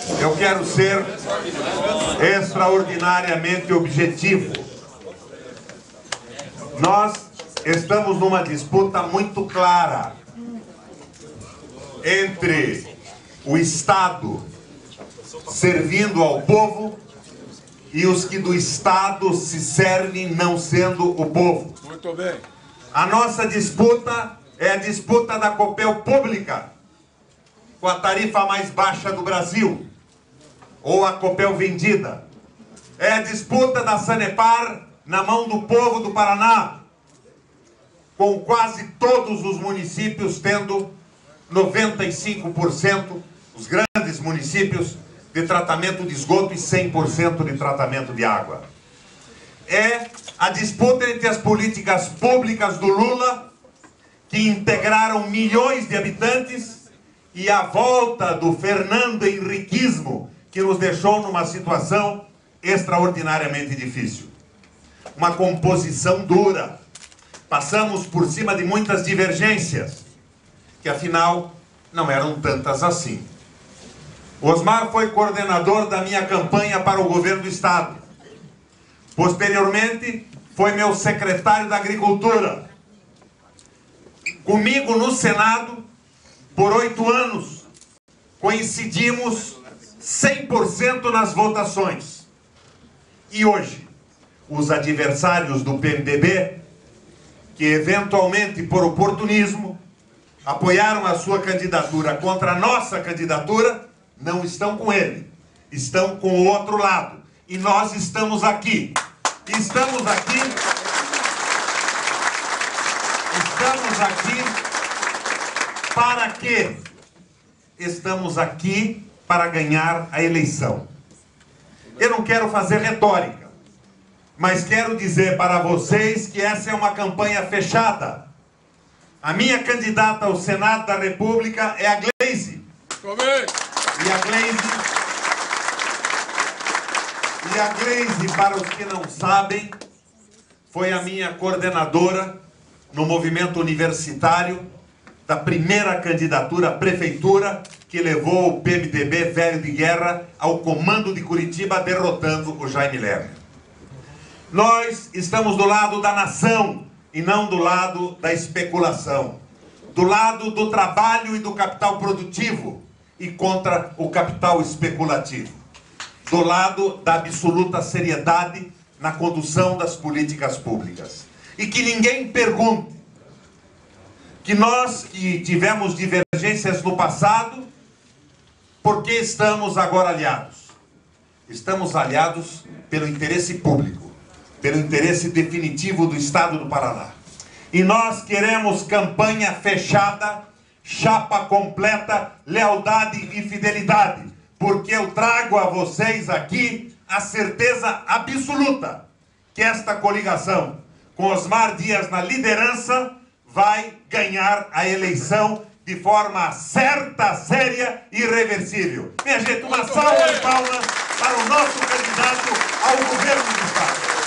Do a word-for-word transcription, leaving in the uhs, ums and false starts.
Eu quero ser extraordinariamente objetivo. Nós estamos numa disputa muito clara entre o Estado servindo ao povo e os que do Estado se servem não sendo o povo. Muito bem. A nossa disputa é a disputa da Copel Pública, com a tarifa mais baixa do Brasil, ou a Copel Vendida. É a disputa da Sanepar na mão do povo do Paraná, com quase todos os municípios tendo noventa e cinco por cento, os grandes municípios, de tratamento de esgoto e cem por cento de tratamento de água. É a disputa entre as políticas públicas do Lula, que integraram milhões de habitantes, e a volta do Fernando Henriquismo, que nos deixou numa situação extraordinariamente difícil. Uma composição dura. Passamos por cima de muitas divergências, que afinal não eram tantas assim. Osmar foi coordenador da minha campanha para o governo do Estado. Posteriormente, foi meu secretário da Agricultura. Comigo no Senado, por oito anos, coincidimos cem por cento nas votações. E hoje, os adversários do P M D B, que eventualmente por oportunismo apoiaram a sua candidatura contra a nossa candidatura, não estão com ele, estão com o outro lado. E nós estamos aqui. Estamos aqui. Estamos aqui para quê? Estamos aqui para ganhar a eleição. Eu não quero fazer retórica, mas quero dizer para vocês que essa é uma campanha fechada. A minha candidata ao Senado da República é a Gleisi. E a Gleisi, e a Gleisi, para os que não sabem, foi a minha coordenadora no movimento universitário da primeira candidatura à prefeitura que levou o P M D B velho de guerra ao comando de Curitiba, derrotando o Jaime Lerner. Nós estamos do lado da nação e não do lado da especulação, do lado do trabalho e do capital produtivo e contra o capital especulativo, do lado da absoluta seriedade na condução das políticas públicas. E que ninguém pergunte que nós que tivemos divergências no passado, por que estamos agora aliados? Estamos aliados pelo interesse público, pelo interesse definitivo do Estado do Paraná. E nós queremos campanha fechada, chapa completa, lealdade e fidelidade, porque eu trago a vocês aqui a certeza absoluta que esta coligação, com Osmar Dias na liderança, vai ganhar a eleição de forma certa, séria e irreversível. Minha gente, uma salva de palmas para o nosso candidato ao governo do Estado.